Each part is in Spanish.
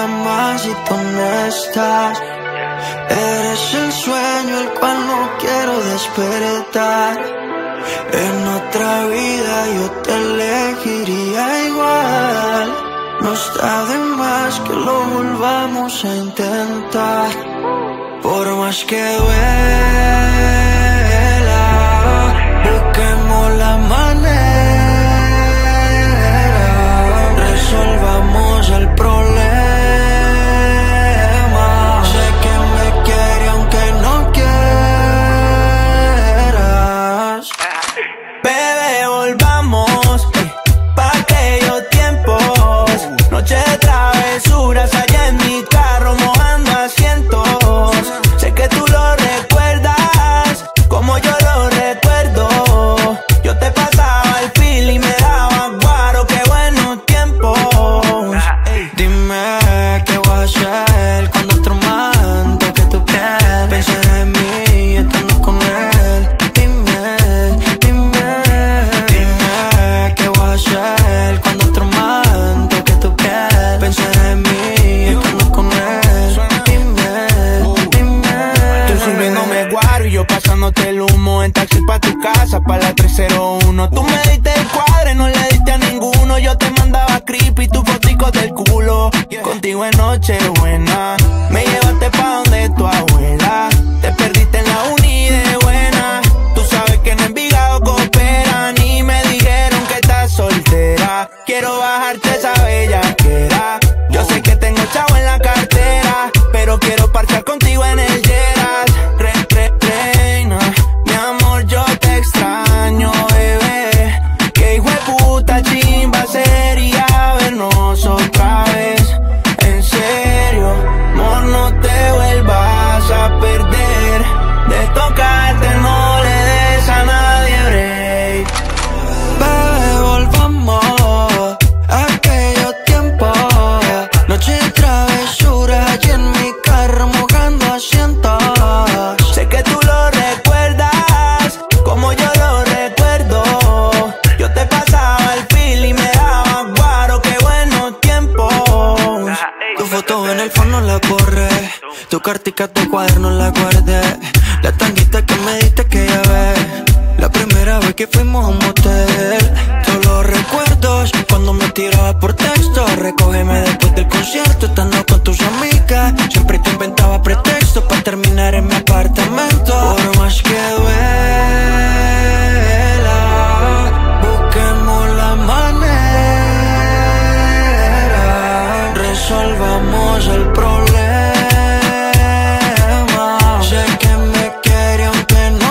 más y tú no estás. Eres el sueño el cual no quiero despertar. En otra vida yo te elegiría igual. No está de más que lo volvamos a intentar. Por más que duela, busquemos la manera, resolvamos el problema. Sé que me quiere aunque no quieras. Bebé, volvamos pa' aquellos tiempos. Noche de travesuras allá en mi carro mojando asientos. Sé que tú lo recuerdas como yo lo recuerdo. Yo te pasaba el feel y me daba guaro, qué buenos tiempos. Dime qué voy a hacer cuando otro man toque tu piel. Pensar en mí estando con él. Dime qué voy a hacer cuando otro man toque tu piel. Pensar en mí estando con él. Tú sirviéndome guaro y yo pasándote el humo. En taxi pa' tu casa, pa' la 301. Tú me diste el cuadre, no le diste a ninguno. Yo te mandaba creepy, tu fotico del culo. Contigo en Nochebuena me llevaste pa' donde tu abuela. Te perdiste en la uni de buena. Tú sabes que en Envigado cooperan y me dijeron que estás soltera. Quiero bajarte esa bellaquera. Yo sé que tengo chavo en la cartera, pero quiero parchar contigo en el Geras. Reina, mi amor, yo te extraño, bebé. Que hijo de puta chimba sería vernos otra vez. En serio, amor, no te vuelvas a perder. De tocarte no le des a nadie break. Bebé, volvamos a aquellos tiempos. Noche de travesuras allí en mi carro mojando asientos. Sé que tú lo recuerdas como yo lo recuerdo. Yo te pasaba el feel y me daba guaro, qué buenos tiempos. Tu foto en el fondo la borré, tu cartica, tu cuaderno la guardé. La tanguita que me diste aquella vez, la primera vez que fuimos a un motel. Todos los recuerdos cuando me tirabas por texto. Recógeme después del concierto estando con tus amigas. Siempre te inventaba pretextos para terminar en mi apartamento. Por más que duela, busquemos la manera, resolvamos el problema. Sé que me quiere aunque no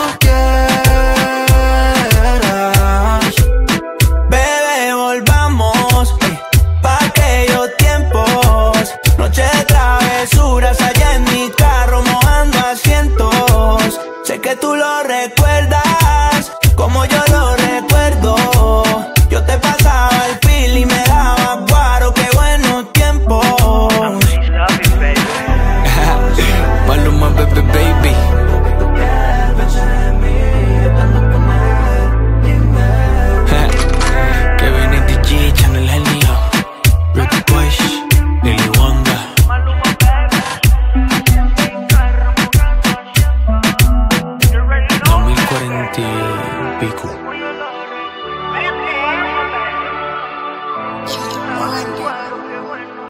quieras. Bebé, volvamos pa' aquellos tiempos. Noche de travesuras allá en mi carro mojando asientos. Sé que tú lo recuerdas